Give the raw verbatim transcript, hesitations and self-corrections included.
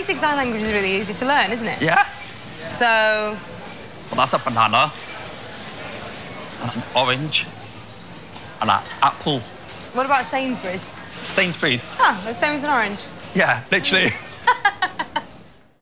basic sign language is really easy to learn, isn't it? Yeah. So... Well, that's a banana. That's an orange. And an apple. What about Sainsbury's? Sainsbury's. Ah, the same as an orange. Yeah, literally.